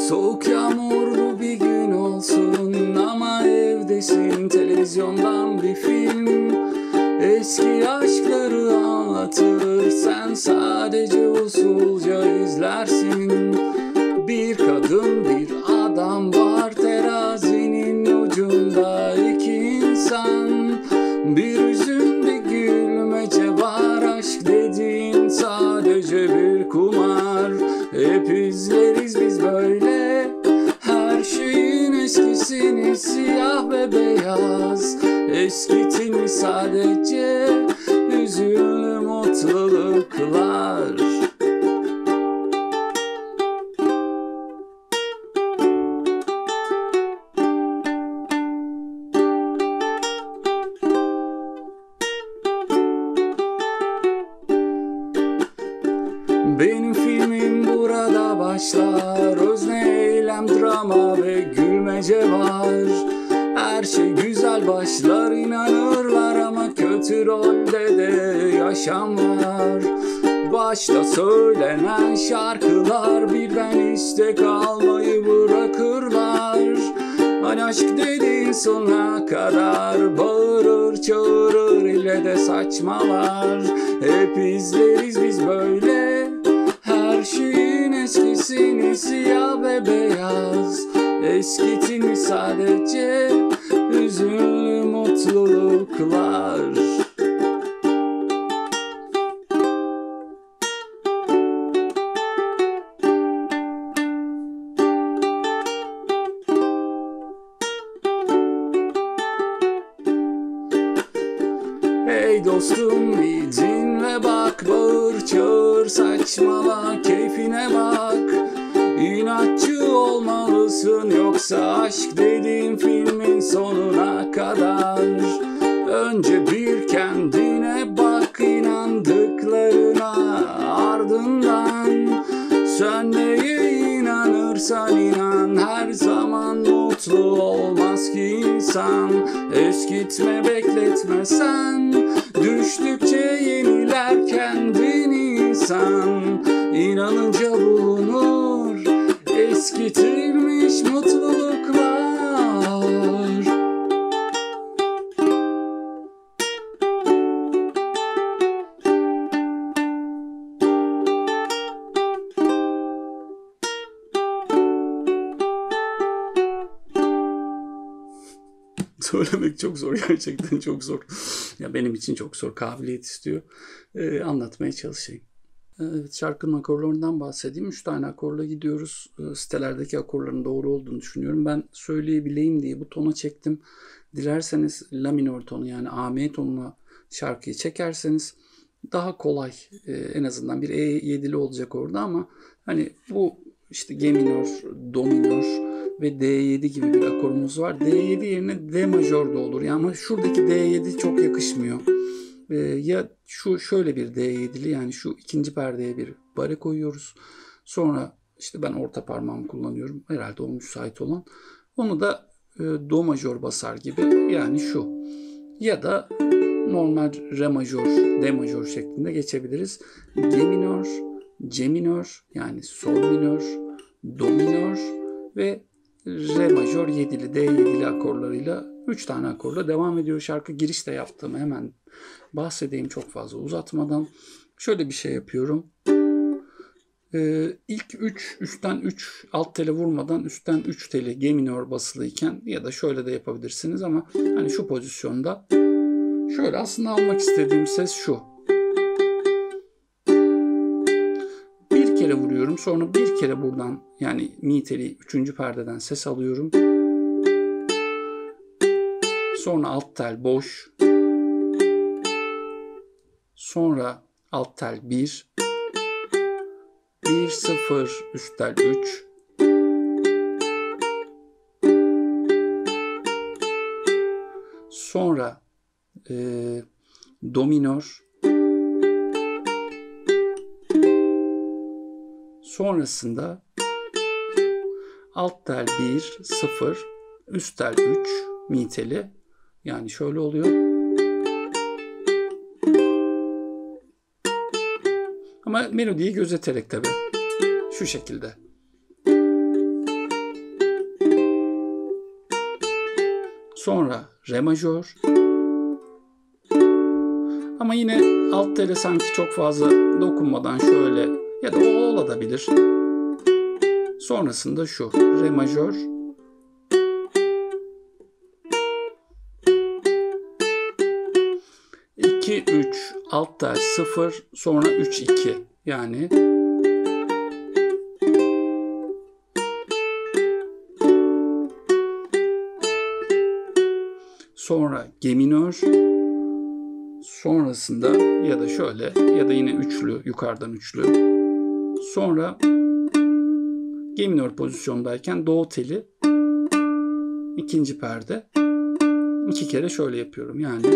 Soğuk yağmurlu bir gün olsun ama evdesin, televizyondan bir film eski aşkları anlatır, sen sadece usulca izlersin. Bir kadın bir adam var, terazinin ucunda iki insan. Bir üzüm bir gülmece var, aşk dediğin sadece bir kumar. Hep izleriz biz böyle her şeyin eskisini, siyah ve beyaz. Eskitin mi sadece hüzünlü mutluluklar? Benim filmim burada başlar. Özne, eylem, drama ve gülmece var. Her şey güzel başlar, inanırlar ama kötü rolde de yaşam var. Başta söylenen şarkılar birden istek almayı bırakırlar. Hani aşk dediğin sonuna kadar bağırır çağırır, ile de saçmalar. Hep izleriz biz böyle her şeyin eskisini, siyah ve beyaz. Eskitin mi sadece hüzünlü mutluluklar? Hey dostum bir dinle bak, bağır çağır saçmala, keyfine bak. İnatçı olmalısın yoksa aşk dediğin filmin sonuna kadar. Önce bir kendine bak, inandıklarına ardından. Sen neye inanırsan inan, her zaman mutlu olmaz ki insan. Eskitme bekletme sen, düştükçe yeniler kendini insan. İnanınca bulunur eskitilmiş mutluluklar. Söylemek çok zor, gerçekten çok zor. Ya benim için çok zor, kabiliyet istiyor. Anlatmaya çalışayım. Evet, şarkının akorlarından bahsedeyim. 3 tane akorla gidiyoruz. Sitelerdeki akorların doğru olduğunu düşünüyorum. Ben söyleyebileyim diye bu tona çektim. Dilerseniz la minör tonu, yani A-M tonuna şarkıyı çekerseniz daha kolay. En azından bir E7'li olacak orada ama hani bu işte G minör, Do minör ve D7 gibi bir akorumuz var. D7 yerine D majör de olur. Yani ama şuradaki D7 çok yakışmıyor. Ya şu şöyle bir D7'li, yani şu ikinci perdeye bir bare koyuyoruz. Sonra işte ben orta parmağımı kullanıyorum. Herhalde o müsait olan. Onu da Do majör basar gibi, yani şu. Ya da normal Re majör, D majör şeklinde geçebiliriz. G minör, C minör, yani Sol minör, Do minör ve Re majör 7'li, D7'li akorlarıyla 3 tane akorla devam ediyor şarkı. Girişte yaptığımı hemen bahsedeyim çok fazla uzatmadan. Şöyle bir şey yapıyorum. İlk 3, üstten 3 alt tele vurmadan üstten 3 teli G minör basılıyken, ya da şöyle de yapabilirsiniz ama hani şu pozisyonda şöyle aslında almak istediğim ses şu. Bir kere vuruyorum, sonra bir kere buradan, yani mi teli 3. perdeden ses alıyorum. Sonra alt tel boş. Sonra alt tel 1. 1 0 üst tel 3. Sonra Do minör. Sonrasında alt tel 1 0 üst tel 3 mi teli, yani şöyle oluyor. Ama melodiyi gözeterek tabii. Şu şekilde. sonra re majör. Ama yine alt tele sanki çok fazla dokunmadan şöyle ya da o olabilir. Sonrasında şu re majör. İki, 3, alt tel 0, sonra 3, 2. Yani sonra G minör, sonrasında ya da şöyle ya da yine üçlü, yukarıdan üçlü. Sonra G minör pozisyondayken do teli ikinci perde. 2 kere şöyle yapıyorum yani.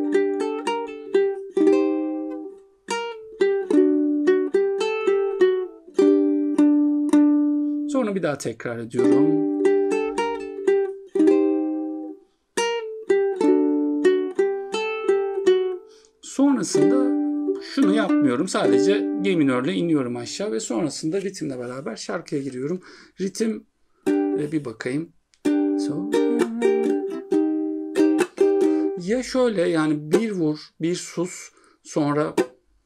Sonra bir daha tekrar ediyorum. Sonrasında şunu yapmıyorum. Sadece G minörle iniyorum aşağı ve sonrasında ritimle beraber şarkıya giriyorum. Ritim bir bakayım. Ya şöyle yani bir vur, bir sus, sonra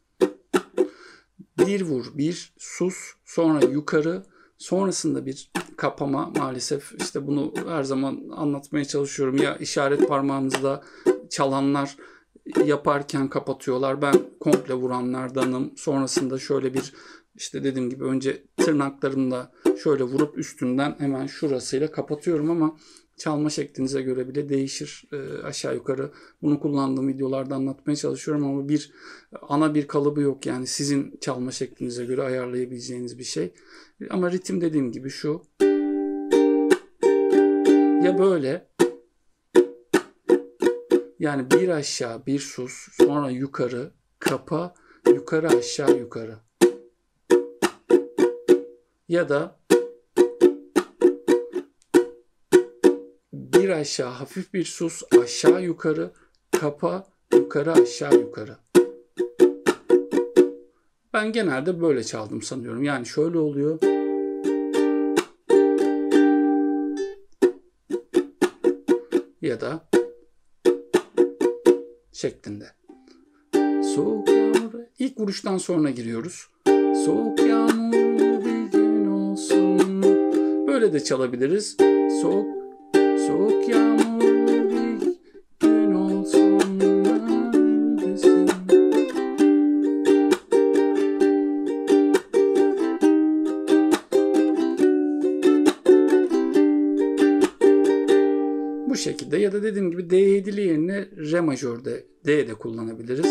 bir vur, bir sus, sonra yukarı, sonrasında bir kapama. Maalesef işte bunu her zaman anlatmaya çalışıyorum. Ya işaret parmağınızda çalanlar yaparken kapatıyorlar. Ben komple vuranlardanım. Sonrasında şöyle bir işte dediğim gibi önce tırnaklarımla şöyle vurup üstünden hemen şurasıyla kapatıyorum ama çalma şeklinize göre bile değişir aşağı yukarı. Bunu kullandığım videolarda anlatmaya çalışıyorum ama ana bir kalıbı yok yani sizin çalma şeklinize göre ayarlayabileceğiniz bir şey. Ama ritim dediğim gibi şu. Ya böyle. Yani bir aşağı, bir sus, sonra yukarı, kapa, yukarı aşağı yukarı. Ya da bir aşağı hafif bir sus, aşağı yukarı, kapa, yukarı aşağı yukarı. Ben genelde böyle çaldım sanıyorum. Yani şöyle oluyor. Ya da şeklinde. Soğuk yağmur. İlk vuruştan sonra giriyoruz. Soğuk yağmurlu bir gün olsun. Böyle de çalabiliriz. Soğuk yağmurlu bir gün olsun. Neredesin? Bu şekilde ya da dediğim gibi D7'li yerine re majörde D de kullanabiliriz.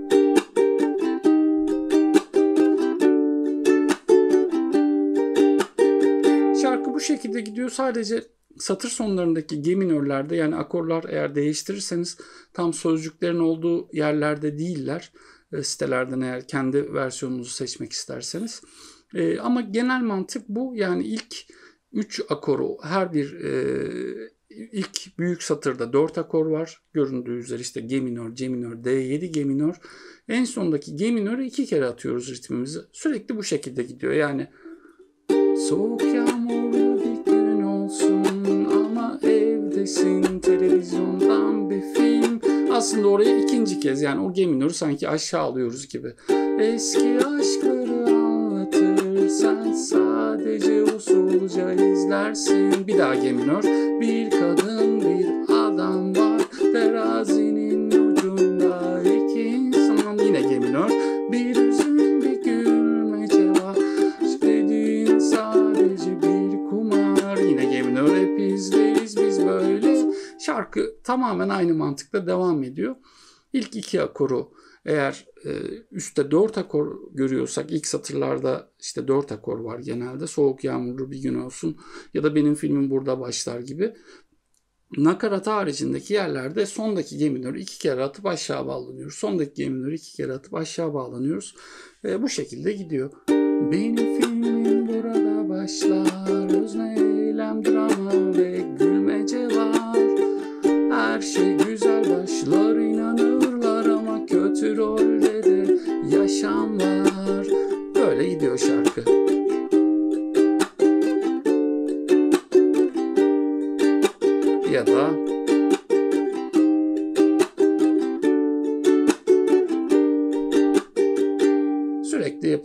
Şarkı bu şekilde gidiyor. Sadece satır sonlarındaki G minörlerde yani akorlar eğer değiştirirseniz tam sözcüklerin olduğu yerlerde değiller. Sitelerden eğer kendi versiyonunuzu seçmek isterseniz. Ama genel mantık bu. Yani ilk 3 akoru her bir ilk büyük satırda 4 akor var. Göründüğü üzere işte G minör, C minör, D7, G minör. En sondaki G minörü 2 kere atıyoruz ritmimizi. Sürekli bu şekilde gidiyor. Yani soğuk yağmurlu bir gün olsun ama evdesin, televizyondan bir film. Aslında oraya ikinci kez yani o G minörü sanki aşağı alıyoruz gibi. Eski aşkları anlatır, sen sadece usulca izlersin. Bir daha G minör. Bir kadın bir adam var, terazinin ucunda iki insan. Yine G minör. Bir üzüm bir gülmece var, dediğin sadece bir kumar. Yine G minör. Hep izleyiz biz böyle. Şarkı tamamen aynı mantıkla devam ediyor. İlk 2 akoru eğer üstte 4 akor görüyorsak ilk satırlarda işte 4 akor var genelde. Soğuk yağmurlu bir gün olsun ya da benim filmim burada başlar gibi. Nakarat haricindeki yerlerde sondaki G minörü 2 kere atıp aşağı bağlanıyoruz. Sondaki G minörü 2 kere atıp aşağı bağlanıyoruz. Bu şekilde gidiyor. Benim filmim burada başlar. Özne, eylem, drama ve gülmece var. Her şey güzel başlar, inanırlar ama kötü rolde de yaşam var. Böyle gidiyor şarkı. Ya da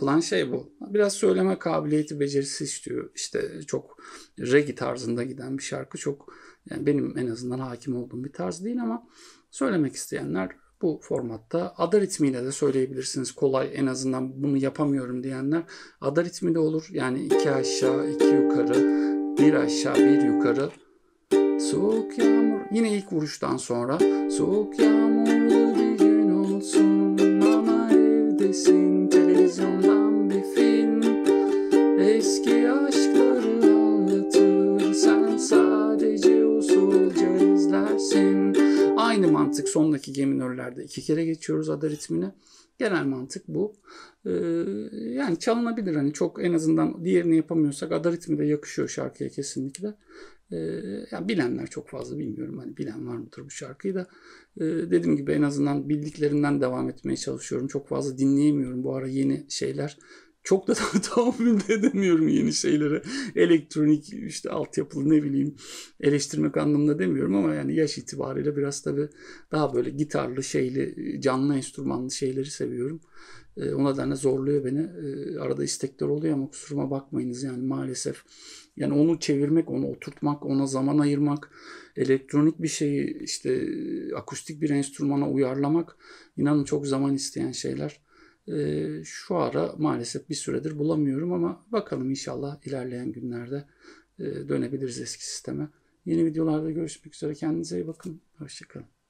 yapılan şey bu. Biraz söyleme kabiliyeti, becerisi istiyor. İşte çok reggae tarzında giden bir şarkı. Çok, yani benim en azından hakim olduğum bir tarz değil ama söylemek isteyenler bu formatta ada ritmiyle de söyleyebilirsiniz. Kolay, en azından bunu yapamıyorum diyenler ada ritmi de olur. Yani 2 aşağı 2 yukarı, 1 aşağı 1 yukarı. Soğuk yağmur, yine ilk vuruştan sonra soğuk yağmurlu bir gün olsun ama evdesin, televizyondan bir film eski aşkları anlatır, sen sadece usulca izlersin. Aynı mantık sondaki ge minörlerde 2 kere geçiyoruz ada ritmine. Genel mantık bu. Yani çalınabilir, hani çok, en azından diğerini yapamıyorsak ada ritmi de yakışıyor şarkıya kesinlikle. Yani bilenler çok fazla, bilmiyorum hani bilen var mıdır bu şarkıyı da. Dediğim gibi en azından bildiklerinden devam etmeye çalışıyorum. Çok fazla dinleyemiyorum bu ara yeni şeyler. Çok da tahammül edemiyorum yeni şeylere. Elektronik, işte altyapılı, ne bileyim, eleştirmek anlamında demiyorum ama yani yaş itibariyle biraz tabii daha böyle gitarlı, şeyli, canlı enstrümanlı şeyleri seviyorum. O nedenle zorluyor beni. Arada istekler oluyor ama kusuruma bakmayınız yani, maalesef. Yani onu çevirmek, onu oturtmak, ona zaman ayırmak, elektronik bir şeyi işte akustik bir enstrümana uyarlamak, inanın çok zaman isteyen şeyler. Şu ara maalesef bir süredir bulamıyorum ama bakalım, inşallah ilerleyen günlerde dönebiliriz eski sisteme. Yeni videolarda görüşmek üzere. Kendinize iyi bakın. Hoşçakalın.